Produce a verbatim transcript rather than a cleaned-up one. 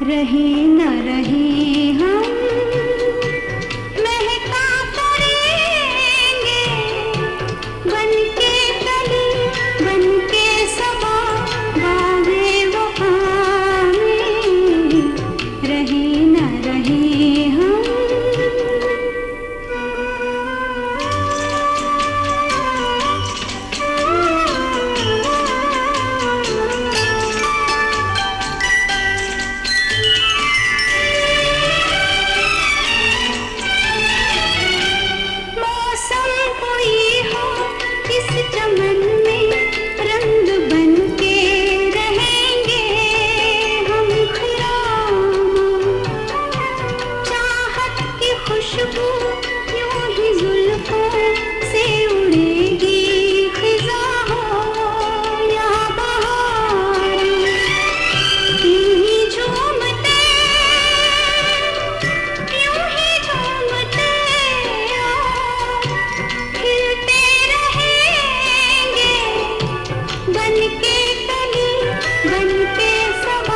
रहे न रहे हम महका करेंगे बनके कली बनके सबा बागे वफा में रहे न रहे हम। चमन में रंग बनके रहेंगे हम खिरामा, चाहत की खुशबू यूं ही जुल्फों से उड़ेगी खिज़ा हो या बहार, यूं ही झूमते यूं ही झूमते खिलते बनके कली बनके सब